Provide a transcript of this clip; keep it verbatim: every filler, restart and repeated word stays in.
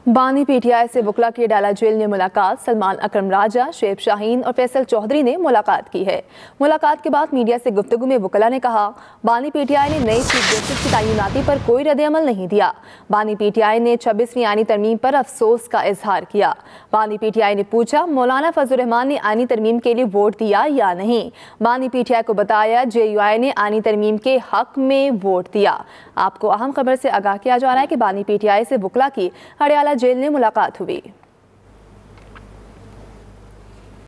बानी पीटीआई से वकला की डाला जेल ने मुलाकात। सलमान अकरम राजा, शेब शाहीन और फैसल चौधरी ने मुलाकात की है। मुलाकात के बाद मीडिया से गुफ्तगू में वकला ने कहा, बानी पीटीआई ने नई चीफ जस्टिस की तैनाती पर कोई रद्द-ए-अमल नहीं दिया। बानी पीटीआई ने छब्बीसवीं आईनी तरमीम पर अफसोस का इजहार किया। बानी पीटीआई ने पूछा, मौलाना फजल रहमान ने आईनी तरमीम के लिए वोट दिया या नहीं। बानी पीटीआई को बताया, जे यू आई ने आईनी तरमीम के हक में वोट दिया। आपको अहम खबर से आगाह किया जा रहा है कि बानी पीटीआई से वकला की हड़ियाला जेल में मुलाकात हुई।